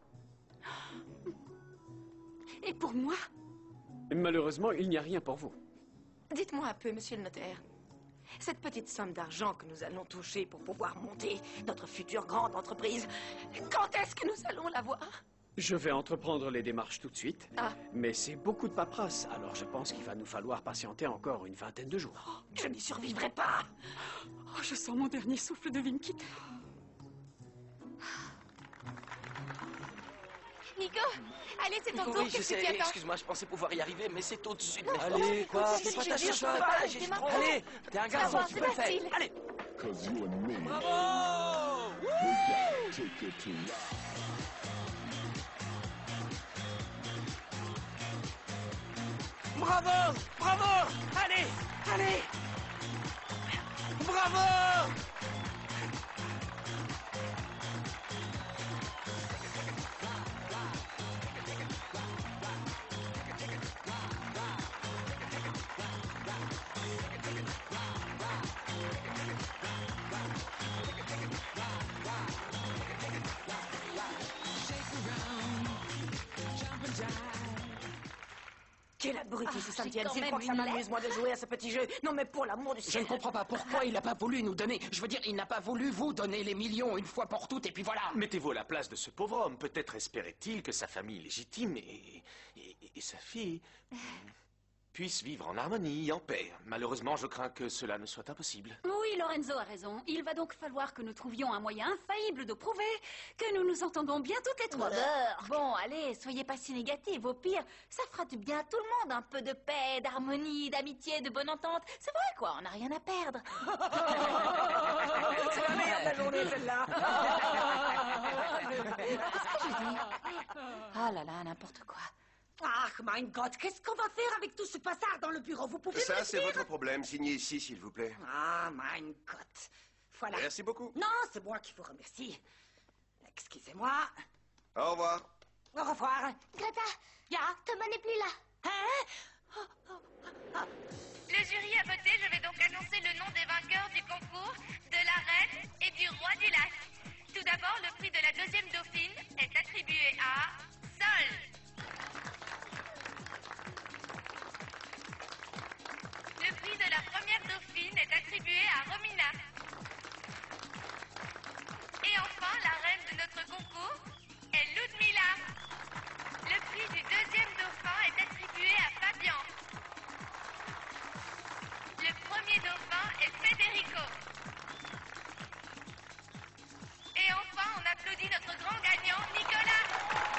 Et pour moi? Malheureusement, il n'y a rien pour vous. Dites-moi un peu, monsieur le notaire. Cette petite somme d'argent que nous allons toucher pour pouvoir monter notre future grande entreprise, quand est-ce que nous allons l'avoir? Je vais entreprendre les démarches tout de suite. Ah. Mais c'est beaucoup de paperasse, alors je pense qu'il va nous falloir patienter encore une vingtaine de jours. Je n'y survivrai pas. Oh, je sens mon dernier souffle de vie me quitter. Nico, allez, c'est ton tour. Oui, je Qu'est-ce que tu sais. attends? Excuse-moi, je pensais pouvoir y arriver, mais c'est au-dessus de mes forces. Allez, quoi? C'est je pas te ta jure, chance, je peux pas. pas, J'ai c'est trop. ma Allez, t'es un garçon, Avance, tu peux le faire. facile. Allez. Bravo! Bravo! Bravo! Allez! Allez! Bravo! Quel abruti, Ah, ce j'ai Saint-Yann. quand S'il même croit que ça une m'amuse, lettre. moi, de jouer à ce petit jeu. Non, mais pour l'amour du Je ciel. ne comprends pas pourquoi il n'a pas voulu nous donner. Je veux dire, il n'a pas voulu vous donner les millions une fois pour toutes, et puis voilà. Mettez-vous à la place de ce pauvre homme. Peut-être espérait-il que sa famille légitime et, et, et sa fille puissent vivre en harmonie, en paix. Malheureusement, je crains que cela ne soit impossible. Oui, Lorenzo a raison. Il va donc falloir que nous trouvions un moyen infaillible de prouver que nous nous entendons bien toutes les trois. Bon, allez, soyez pas si négative. Au pire, ça fera du bien à tout le monde. Un peu de paix, d'harmonie, d'amitié, de bonne entente. C'est vrai, quoi, on n'a rien à perdre. C'est la meilleure de la journée, celle-là. Qu'est-ce que je dis? Ah là là, n'importe quoi. Ah, mein Gott, qu'est-ce qu'on va faire avec tout ce bazar dans le bureau? Vous pouvez me Ça, le c'est dire? votre problème. Signez ici, s'il vous plaît. Ah, mein Gott. Voilà. Merci beaucoup. Non, c'est moi qui vous remercie. Excusez-moi. Au revoir. Au revoir. Greta, Ya, Thomas n'est plus là. Hein? Le jury a voté, je vais donc annoncer le nom des vainqueurs du concours, de la reine et du roi du lac. Tout d'abord, le prix de la deuxième dauphine est attribué à Sol. Le prix de la première dauphine est attribué à Romina. Et enfin, la reine de notre concours est Ludmila. Le prix du deuxième dauphin est attribué à Fabian. Le premier dauphin est Federico. Et enfin, on applaudit notre grand gagnant, Nicolas.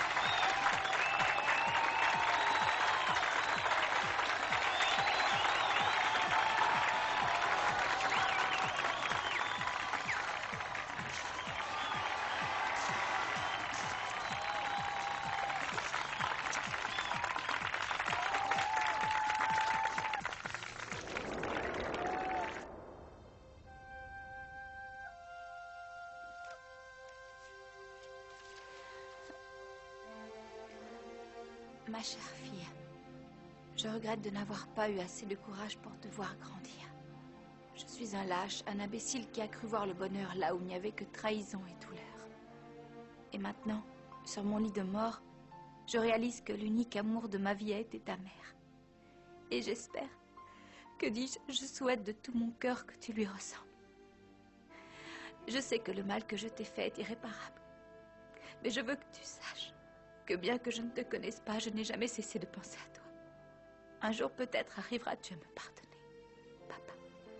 Ma chère fille, je regrette de n'avoir pas eu assez de courage pour te voir grandir. Je suis un lâche, un imbécile qui a cru voir le bonheur là où il n'y avait que trahison et douleur. Et maintenant, sur mon lit de mort, je réalise que l'unique amour de ma vie a été ta mère. Et j'espère, que dis-je, je souhaite de tout mon cœur que tu lui ressembles. Je sais que le mal que je t'ai fait est irréparable, mais je veux que tu saches que bien que je ne te connaisse pas, je n'ai jamais cessé de penser à toi. Un jour peut-être arrivera-tu à me pardonner, papa.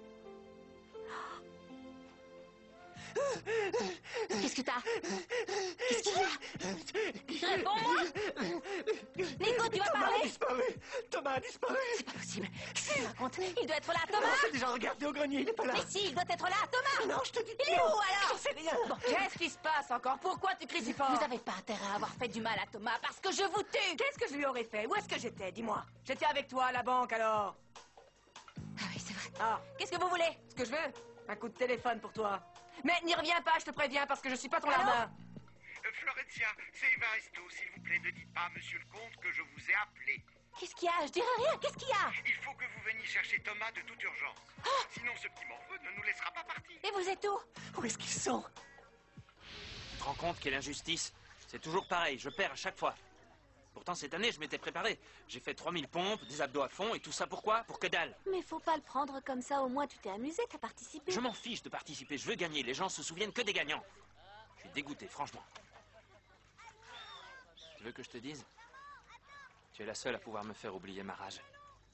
Qu'est-ce que t'as? Qu'est-ce qu'il y a? Réponds-moi! Nico, tu vas Thomas parler? a disparu. Thomas a disparu. C'est pas possible. Qu'est-ce que tu racontes? Il doit être là, Thomas! J'ai déjà regardé au grenier, il n'est pas là. Mais si, il doit être là, Thomas! Non, je te dis Il est non. où, alors? J'en sais rien. Bon, Qu'est-ce qui se passe encore? Pourquoi tu cries si fort? vous n'avez pas intérêt à avoir fait du mal à Thomas parce que je vous tue! Qu'est-ce que je lui aurais fait? Où est-ce que j'étais? Dis-moi. J'étais avec toi à la banque, alors. Ah oui, c'est vrai. Ah, Qu'est-ce que vous voulez? ce que je veux? Un coup de téléphone pour toi. Mais n'y reviens pas, je te préviens, parce que je suis pas ton Allô? larbin. Euh, Florencia, c'est Evaristo. S'il vous plaît, ne dites pas à Monsieur le Comte que je vous ai appelé. Qu'est-ce qu'il y a? Je dirai rien. Qu'est-ce qu'il y a? Il faut que vous veniez chercher Thomas de toute urgence. Sinon, ce petit morveux ne nous laissera pas partir. Et vous êtes où? Où est-ce qu'ils sont? Tu te rends compte quelle injustice? C'est toujours pareil, je perds à chaque fois. Pourtant, cette année, je m'étais préparé. J'ai fait trois mille pompes, des abdos à fond, et tout ça pourquoi? Pour que dalle. Mais faut pas le prendre comme ça, au moins tu t'es amusé, t'as participé. Je m'en fiche de participer, je veux gagner. Les gens se souviennent que des gagnants. Je suis dégoûté, franchement. Tu veux que je te dise? Tu es la seule à pouvoir me faire oublier ma rage.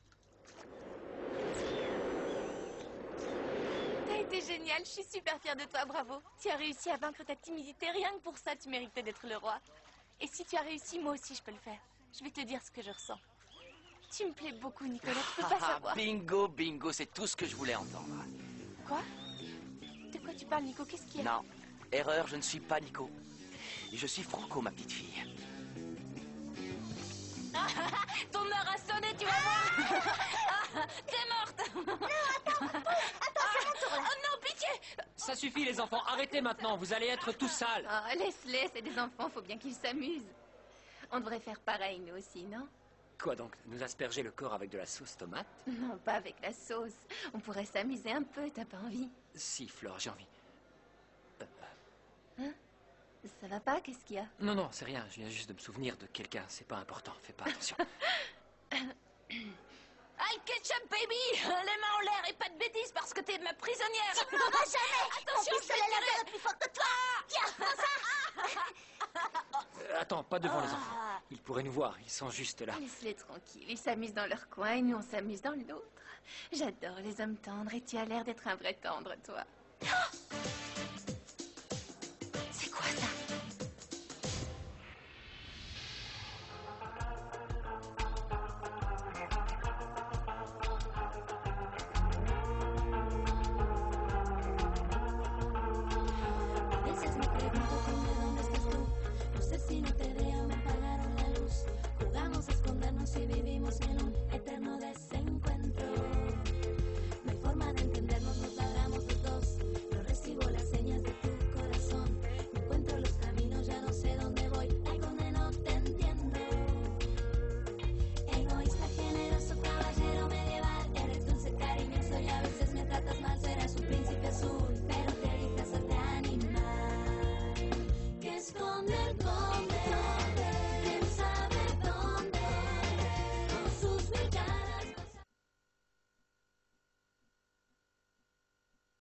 T'as été génial, je suis super fière de toi, bravo. Tu as réussi à vaincre ta timidité, rien que pour ça, tu méritais d'être le roi. Et si tu as réussi, moi aussi je peux le faire. Je vais te dire ce que je ressens. Tu me plais beaucoup, Nicolas, tu peux pas savoir. Bingo, bingo, c'est tout ce que je voulais entendre. Quoi? De quoi tu parles, Nico? Qu'est-ce qu'il y a? Non, erreur, je ne suis pas Nico. Et je suis Franco, ma petite fille. Ton heure a sonné, tu vas voir. Ah, t'es morte. Non, attends, attends, c'est mon tour là. Oh non, pitié. Ça suffit, les enfants. Arrêtez maintenant. Vous allez être tout sales. Oh, laisse-les, c'est des enfants, faut bien qu'ils s'amusent. On devrait faire pareil, nous aussi, non? Quoi donc? Nous asperger le corps avec de la sauce tomate? Non, pas avec la sauce. On pourrait s'amuser un peu, t'as pas envie? Si, Flore, j'ai envie. Hein? Ça va pas? Qu'est-ce qu'il y a? Non, non, c'est rien. Je viens juste de me souvenir de quelqu'un. C'est pas important. Fais pas attention. Aïe, ketchup, baby. Les mains en l'air et pas de bêtises parce que t'es ma prisonnière. Tu ne m'auras jamais. Attention, Mon pistolet je vais laser est plus fort que toi. Tiens, prends ça. Euh, attends, pas devant les enfants. Ils pourraient nous voir, ils sont juste là. Laisse-les tranquilles, ils s'amusent dans leur coin et nous on s'amuse dans l'autre. J'adore les hommes tendres et tu as l'air d'être un vrai tendre, toi.